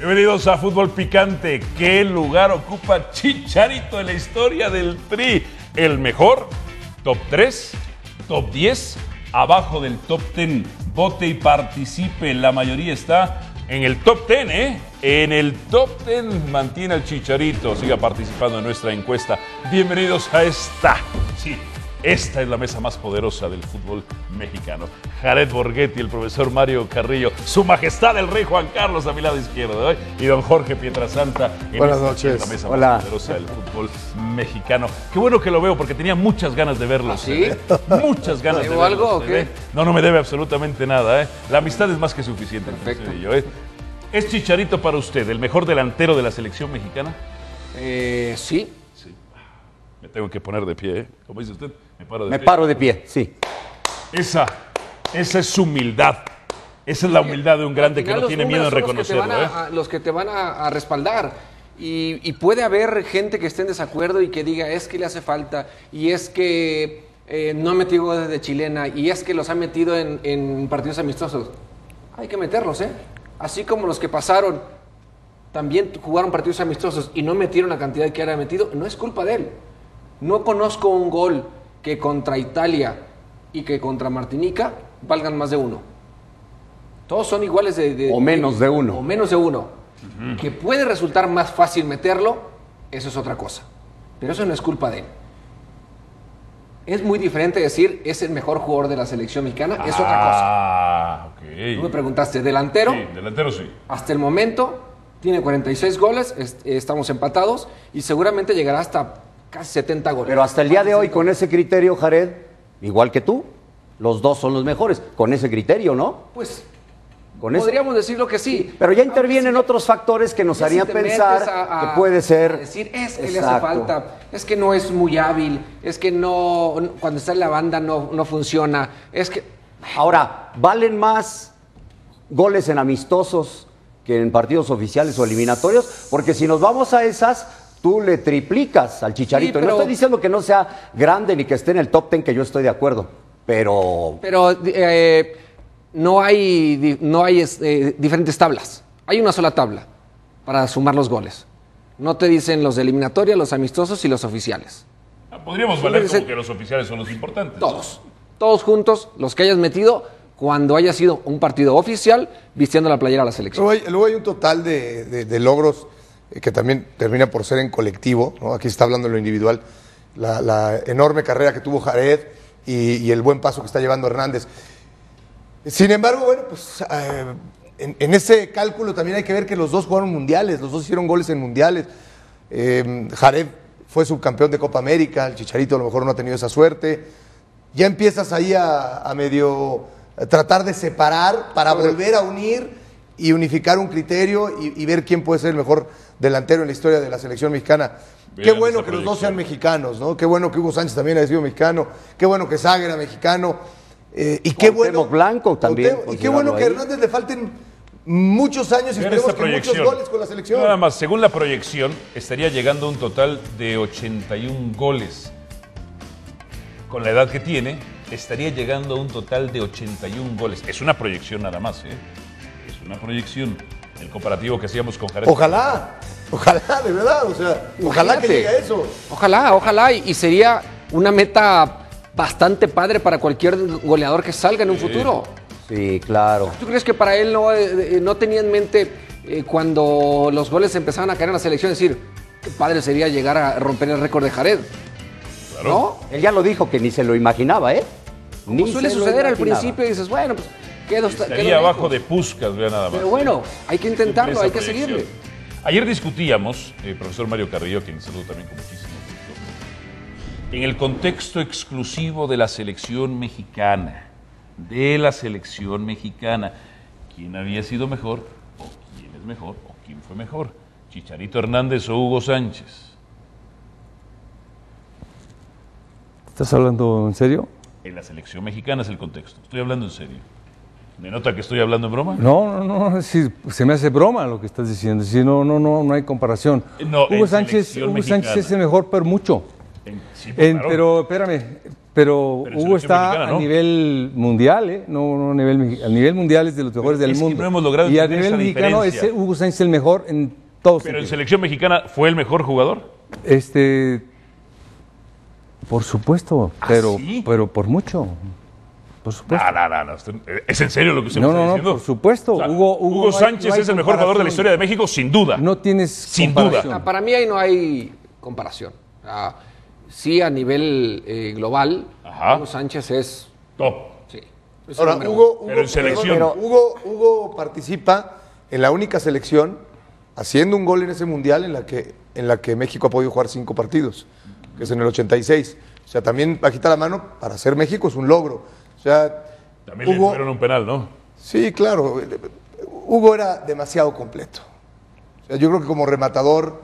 Bienvenidos a Fútbol Picante. ¿Qué lugar ocupa Chicharito en la historia del Tri? ¿El mejor? ¿Top 3? ¿Top 10? Abajo del top 10. Vote y participe. La mayoría está en el top 10, ¿eh? En el top 10 mantiene al Chicharito. Siga participando en nuestra encuesta. Bienvenidos a esta. Sí. Esta es la mesa más poderosa del fútbol mexicano. Jared Borghetti, el profesor Mario Carrillo, su majestad el rey Juan Carlos a mi lado izquierdo, ¿eh? Y don Jorge Pietrasanta. Buenas noches. La mesa Hola. más poderosa del fútbol mexicano. Qué bueno que lo veo porque tenía muchas ganas de verlo. ¿Sí? Muchas ganas de verlo. algo o qué? No, no me debe absolutamente nada, ¿eh? La amistad es más que suficiente. Perfecto. Yo, ¿eh? ¿Es Chicharito para usted el mejor delantero de la selección mexicana? Sí. Me tengo que poner de pie, ¿eh? Como dice usted, me paro de Me pie. paro de pie, sí. Esa es humildad. Esa es la humildad de un grande que no tiene miedo en reconocerlo. Los que te van a respaldar. Y puede haber gente que esté en desacuerdo y que diga, es que le hace falta, y es que no ha metido goles de chilena, y es que los ha metido en partidos amistosos. Hay que meterlos, ¿eh? Así como los que pasaron también jugaron partidos amistosos y no metieron la cantidad que había metido, no es culpa de él. No conozco un gol que contra Italia y que contra Martinica valgan más de uno. Todos son iguales O menos de uno. O menos de uno. Que puede resultar más fácil meterlo, eso es otra cosa. Pero eso no es culpa de él. Es muy diferente decir, es el mejor jugador de la selección mexicana, es otra cosa. Ah, ok. Tú me preguntaste, delantero, Sí, delantero sí. hasta el momento tiene 46 goles, estamos empatados y seguramente llegará hasta casi 70 goles. Pero hasta el día de hoy, con ese criterio, Jared, igual que tú, los dos son los mejores. Con ese criterio, ¿no? Pues Con ese. podríamos decirlo que sí. Pero ya intervienen otros factores que nos Ya si harían te pensar metes que puede ser. a decir, es que le hace Exacto. falta, es que no es muy hábil, es que no, cuando está en la banda no funciona, es que... Ahora, ¿valen más goles en amistosos que en partidos oficiales o eliminatorios? Porque si nos vamos a esas, tú le triplicas al Chicharito. Sí, pero- No estoy diciendo que no sea grande ni que esté en el top 10, que yo estoy de acuerdo. Pero no hay diferentes tablas, hay una sola tabla para sumar los goles. No te dicen los de eliminatoria, los amistosos y los oficiales. Podríamos valer como que los oficiales son los importantes. Todos juntos, los que hayas metido cuando haya sido un partido oficial vistiendo la playera a la selección. Luego hay un total de logros que también termina por ser en colectivo, ¿no? Aquí se está hablando en lo individual, la enorme carrera que tuvo Jared y el buen paso que está llevando Hernández. Sin embargo, bueno, pues en ese cálculo también hay que ver que los dos jugaron mundiales, los dos hicieron goles en mundiales. Jared fue subcampeón de Copa América, el Chicharito a lo mejor no ha tenido esa suerte. Ya empiezas ahí a medio tratar de separar para volver a unir y unificar un criterio y ver quién puede ser el mejor delantero en la historia de la selección mexicana. Vean Qué bueno esa que los dos proyección. sean mexicanos, ¿no? Qué bueno que Hugo Sánchez también haya sido mexicano, qué bueno que Sague era mexicano, y qué bueno... Cuauhtémoc Blanco también, Y qué bueno que a ahí. Hernández le falten muchos años y Vean esperemos esta que muchos proyección. goles con la selección. Nada más, según la proyección, estaría llegando a un total de 81 goles. Con la edad que tiene, estaría llegando a un total de 81 goles. Es una proyección nada más, ¿eh? Es una proyección. El comparativo que hacíamos con Jared. Ojalá, de verdad, o sea, ojalá que Imagínate. llegue a eso. Ojalá, y sería una meta bastante padre para cualquier goleador que salga en un futuro. sí, claro. ¿Tú crees que para él no tenía en mente cuando los goles empezaban a caer en la selección decir, qué padre sería llegar a romper el récord de Jared? Claro. ¿No? Él ya lo dijo que ni se lo imaginaba, ¿eh? Como Ni suele se lo suceder al imaginaba. principio y dices, bueno, pues quedo Estaría abajo de Puskás, vea nada más. Pero bueno, hay que intentarlo, Esa hay que proyección. seguirle. Ayer discutíamos, profesor Mario Carrillo, quien saludo también con muchísimo gusto, en el contexto exclusivo de la selección mexicana, quién había sido mejor, o quién es mejor, o quién fue mejor, Chicharito Hernández o Hugo Sánchez. ¿Estás hablando en serio? En la selección mexicana es el contexto, estoy hablando en serio. ¿Me nota que estoy hablando en broma? No, es decir, se me hace broma lo que estás diciendo. Es decir, no hay comparación. No, en Hugo Sánchez selección es el mexicana. mejor por mucho. Sí, claro. Pero espérame, Pero Pero en Hugo selección está mexicana, ¿no? a nivel mundial, ¿eh? No a nivel mundial es de los mejores del es que mundo. no hemos logrado y a entender nivel esa mexicano es diferencia. Hugo Sánchez el mejor en todos Pero en sentidos. selección mexicana fue el mejor jugador. Por supuesto, ¿Ah, pero, sí? pero por mucho. Por supuesto. No. ¿Es en serio lo que usted me No, está no, diciendo? por supuesto. O sea, Hugo Hugo no hay- Sánchez no hay es el mejor jugador de la comparación. historia de México, sin duda. No tienes Sin comparación. duda. Para mí ahí no hay comparación. Sí, a nivel global, Ajá. Hugo Sánchez es... Top. Sí, es el Ahora, número Hugo, Pero en selección. perdón, Hugo participa en la única selección haciendo un gol en ese mundial en la que México ha podido jugar 5 partidos, que es en el 86. O sea, también bajita la mano, para ser México es un logro. O sea, También le tuvieron un penal, ¿no? sí, claro. Hugo era demasiado completo. O sea, yo creo que como rematador,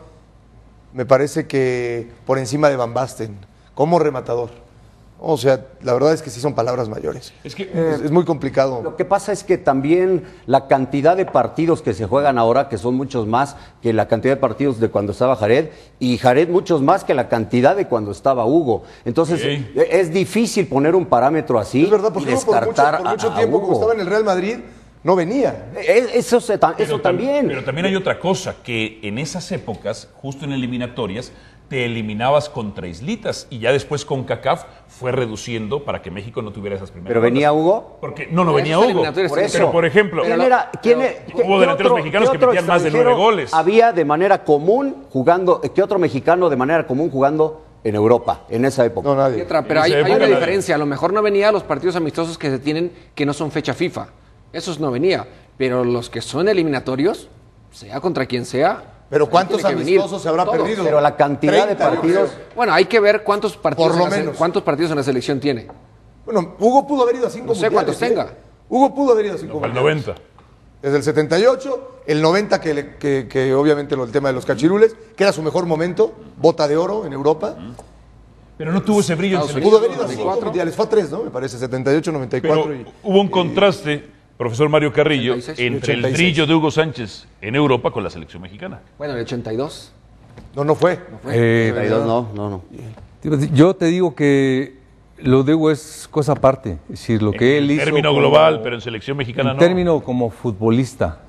me parece que por encima de Van Basten, como rematador. O sea, la verdad es que sí son palabras mayores. Es que Es muy complicado. Lo que pasa es que también la cantidad de partidos que se juegan ahora, que son muchos más que la cantidad de partidos de cuando estaba Jared, y Jared muchos más que la cantidad de cuando estaba Hugo. Entonces, Sí. es difícil poner un parámetro así Es verdad, y porque Hugo por descartar mucho a tiempo, Hugo. como estaba en el Real Madrid, no venía. Eso Pero también. Pero también hay otra cosa, que en esas épocas, justo en eliminatorias, te eliminabas contra islitas y ya después con CACAF fue reduciendo para que México no tuviera esas primeras ¿Pero venía rondas. Hugo? Porque no venía Esas Hugo. eliminatorias Por eso. Pero por ejemplo, ¿Quién era? hubo delanteros mexicanos que metían más de 9 goles. Había de manera común jugando, ¿qué otro mexicano de manera común jugando en Europa en esa época? No, nadie. Pietra, pero En hay esa una época nadie. diferencia. A lo mejor no venía a los partidos amistosos que se tienen que no son fecha FIFA. Esos no venía. Pero los que son eliminatorios, sea contra quien sea. Pero ¿cuántos tiene que venir. amistosos se habrá Todos. perdido? Pero la cantidad de 30, yo partidos. creo. Bueno, hay que ver cuántos partidos, Por lo menos. cuántos partidos en la selección tiene. Bueno, Hugo pudo haber ido a 5 No sé mundiales. cuántos tenga. Hugo pudo haber ido a 5 no, fue el mundiales. 90. Desde el 78, el 90 que obviamente el tema de los cachirules, que era su mejor momento, bota de oro en Europa. Pero no tuvo ese brillo en Estados selección. Pudo haber ido a 5 94. mundiales, fue a 3, ¿no? Me parece, 78, 94 Pero y... hubo un contraste, profesor Mario Carrillo, 86. entre el 86. brillo de Hugo Sánchez en Europa con la selección mexicana. Bueno, el 82. No fue. 32, no. Yo te digo que lo de Hugo es cosa aparte. Es decir, lo que él En hizo. término como- global, pero en selección mexicana en no. término como futbolista,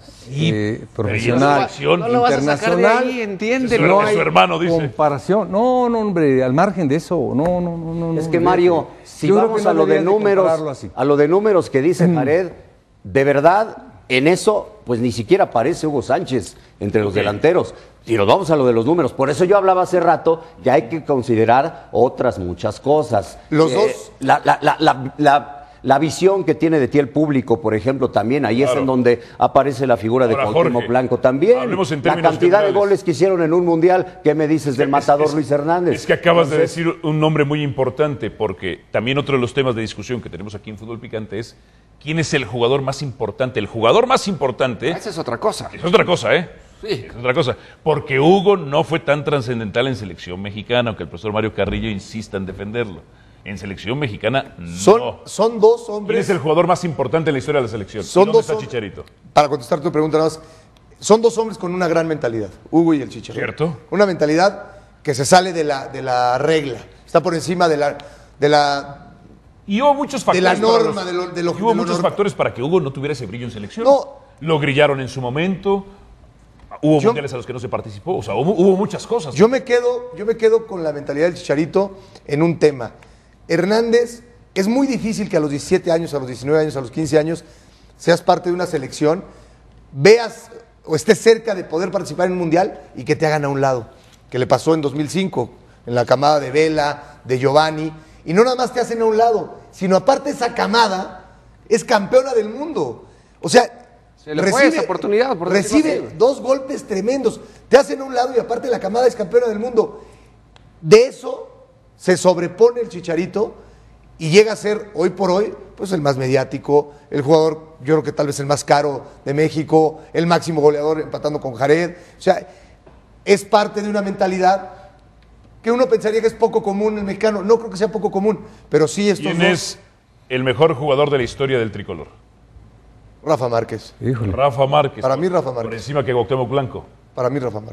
profesional, selección. No lo vas a sacar de internacional. ahí, entiende. Eso no es hay su hermano, dice. comparación. No, hombre, al margen de eso, no. Es que Mario, si Yo creo vamos que no a lo de deberías de números, compararlo así. a lo de números que dice Jared, de verdad, en eso, pues ni siquiera aparece Hugo Sánchez entre los delanteros. Y nos vamos a lo de los números. Por eso yo hablaba hace rato que hay que considerar otras muchas cosas. Los dos. La visión que tiene de ti el público, por ejemplo, también ahí es Claro. en donde aparece la figura de Ahora, Cuauhtémoc Jorge, Blanco también. hablemos en La términos cantidad de generales. goles que hicieron en un mundial, ¿qué me dices del matador Luis Hernández? Es que acabas de Entonces, decir un nombre muy importante, porque también otro de los temas de discusión que tenemos aquí en Fútbol Picante es quién es el jugador más importante. El jugador más importante Esa es otra cosa. es otra cosa, ¿eh? Sí. Es otra cosa. Porque Hugo no fue tan trascendental en selección mexicana, aunque el profesor Mario Carrillo insista en defenderlo. En selección mexicana, no. Son dos ¿Quién hombres... es el jugador más importante en la historia de la selección? Son ¿Y dónde dos está hom- Chicharito? Para contestar tu pregunta nada más, son dos hombres con una gran mentalidad, Hugo y el Chicharito. Cierto. Una mentalidad que se sale de la regla, está por encima de la Y hubo muchos De la factores. norma, para de lo- y hubo de lo muchos norma. factores para que Hugo no tuviera ese brillo en selección. No. Lo grillaron en su momento. Hubo Yo- mundiales a los que no se participó. O sea, hubo muchas cosas. Yo me quedo con la mentalidad del Chicharito en un tema. Hernández, es muy difícil que a los 17 años, a los 19 años, a los 15 años seas parte de una selección, veas o estés cerca de poder participar en un mundial y que te hagan a un lado, que le pasó en 2005, en la camada de Vela, de Giovanni, y no nada más te hacen a un lado, sino aparte esa camada es campeona del mundo. O sea, Se le fue esa oportunidad, por decirlo recibe así. 2 golpes tremendos, te hacen a un lado y aparte la camada es campeona del mundo. De eso se sobrepone el Chicharito y llega a ser hoy por hoy pues el más mediático, el jugador yo creo que tal vez el más caro de México, el máximo goleador empatando con Jared. O sea, es parte de una mentalidad que uno pensaría que es poco común en el mexicano. No creo que sea poco común, pero sí estos ¿Quién dos. es el mejor jugador de la historia del tricolor? Rafa Márquez. Híjole. Rafa Márquez. Para mí, Rafa Por Márquez. encima que Cuauhtémoc Blanco. Para mí, Rafa Márquez.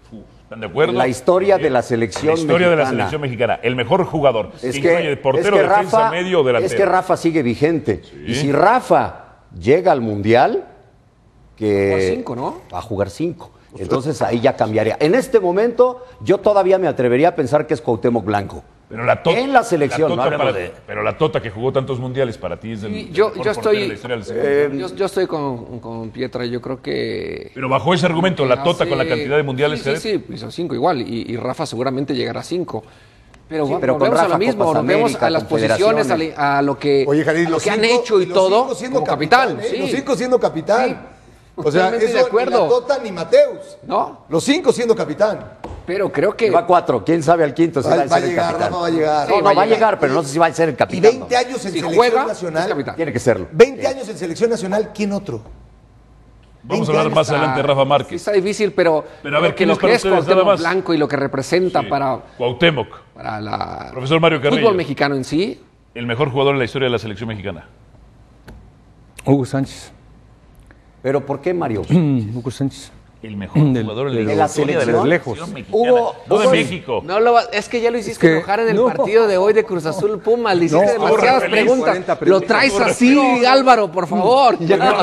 ¿Están de acuerdo? La historia de la selección La historia de la mexicana. selección mexicana. El mejor jugador. Es Incluye que, portero, es que defensa, Rafa, medio o delantero. es que Rafa sigue vigente. Y si Rafa llega al Mundial, que Jugar 5, ¿no? va a jugar 5. Entonces ahí ya cambiaría. En este momento, yo todavía me atrevería a pensar que es Cuauhtémoc Blanco. Pero la tota, En la selección, tota no hablemos para- de- Pero la Tota que jugó tantos mundiales para ti es el Y yo mejor portero estoy- de la historia del segundo. Yo estoy con Pietra, yo creo que... Pero bajo ese argumento, la Tota hace- con la cantidad de mundiales Sí, sí, sí, hizo 5 igual, y Rafa seguramente llegará a 5. Pero, pero con volvemos a Rafa, lo mismo, Copas volvemos América, a las posiciones, a lo que, Oye, Jared, a lo los que han cinco- hecho y los todo cinco siendo como capitán. ¿eh? Sí. Los 5 siendo capitán. O sea, Totalmente eso de acuerdo. ni la Tota ni Mateus. No, Los 5 siendo capitán. pero creo que... Va 4. ¿Quién sabe al quinto si va, Va a a ser el llegar, capitán? Rafa va a llegar. No, no, va a llegar, pero no sé si va a ser el Y capitán. 20 años en Si selección juega, es nacional. capitán. Tiene que serlo. 20 años en selección nacional, ¿quién otro? Vamos a 20 hablar más años. adelante de Rafa Sí Márquez. está difícil, pero Pero a ver, que ¿quién lo es para que es ustedes nada Cuauhtémoc más? Blanco y lo que representa Sí. para Cuauhtémoc, la profesor Mario Carrillo, fútbol mexicano en sí, el mejor jugador en la historia de la selección mexicana. Hugo Sánchez. ¿Pero por qué, Mario? Hugo Sánchez. El mejor jugador en de la la historia de selección. la Lejos. selección mexicana. Hugo- No de Hugo- México. no lo es que ya lo hiciste Es que- enojar en el no. partido de hoy de Cruz Azul Puma, le hiciste No, demasiadas feliz. preguntas. 40 Lo preguntas. traes así, Álvaro, por favor.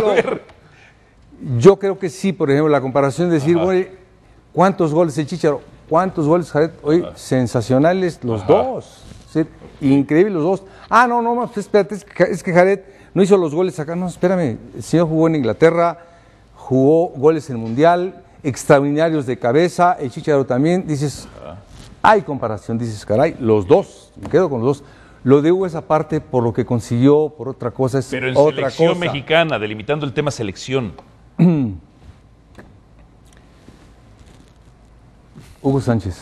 Yo creo que sí, por ejemplo, la comparación de decir, oye, ¿cuántos goles el Chícharo? ¿Cuántos goles Jared? Oye, sensacionales los dos. Sí, increíbles los dos. Ah, no, pues espérate, es que Jared no hizo los goles acá. No, espérame, el señor jugó en Inglaterra, jugó goles en el Mundial, extraordinarios de cabeza, el Chícharo también. Dices, hay comparación, dices, caray, los dos, me quedo con los dos. Lo de Hugo es aparte por lo que consiguió, por otra cosa, es Pero en otra selección cosa. mexicana, delimitando el tema selección. Hugo Sánchez.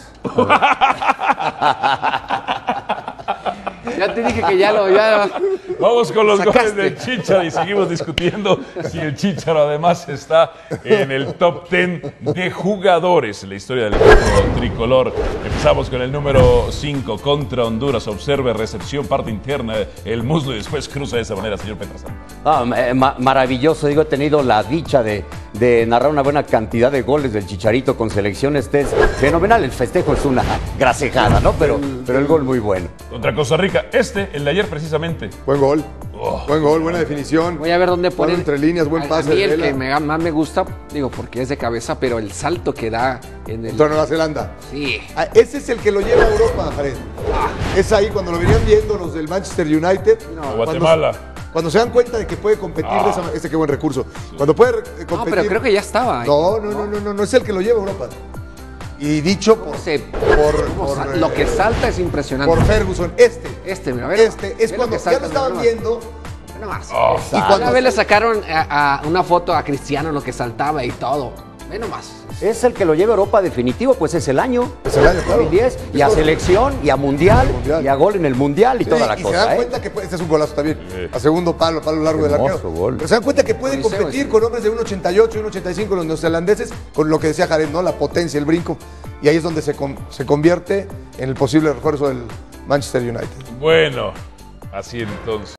Ya te dije que ya Vamos con los Sacaste. goles del Chícharo y seguimos discutiendo si el Chícharo además está en el top 10 de jugadores en la historia del equipo tricolor. Empezamos con el número 5 contra Honduras. Observe, recepción, parte interna, el muslo y después cruza de esa manera, señor Petrasán. Maravilloso, digo, he tenido la dicha de narrar una buena cantidad de goles del Chicharito con selección. Este es fenomenal, el festejo es una grasejada, ¿no? Pero el gol muy bueno. Contra Costa Rica, el de ayer precisamente. Buen gol. Buen gol, buena definición. voy a ver dónde poner. Entre líneas, buen pase A mí de el Vela. que más me gusta, digo, porque es de cabeza, pero el salto que da en el... Contra Nueva Zelanda. Sí. Ah, ese es el que lo lleva a Europa, Jared. Es ahí cuando lo venían viendo los del Manchester United. O Guatemala. Cuando se dan cuenta de que puede competir de esa manera. Qué buen recurso. Cuando puede competir. No, pero creo que ya estaba. No es el que lo lleva a Europa. Y dicho por, Lo que salta es impresionante. por Ferguson, Mira, ve es lo cuando que ya salta, lo estaban mira, viendo. Ve nomás. Y cuando Una vez le sacaron a una foto a Cristiano, lo que saltaba y todo. Ve nomás. Es el que lo lleva a Europa definitivo, pues es el año. Es el año, claro. 2010, y a selección, y a mundial, Mundial. y a gol en el mundial y toda la y cosa. se dan ¿eh? cuenta que este es un golazo también. A segundo palo largo del Hermoso arquero. gol. Pero se dan cuenta que puede Coliseo competir ese. con hombres de 1.88, 1.85 los neozelandeses, con lo que decía Jared, ¿no? La potencia, el brinco. Y ahí es donde se convierte en el posible refuerzo del Manchester United. Bueno, así entonces.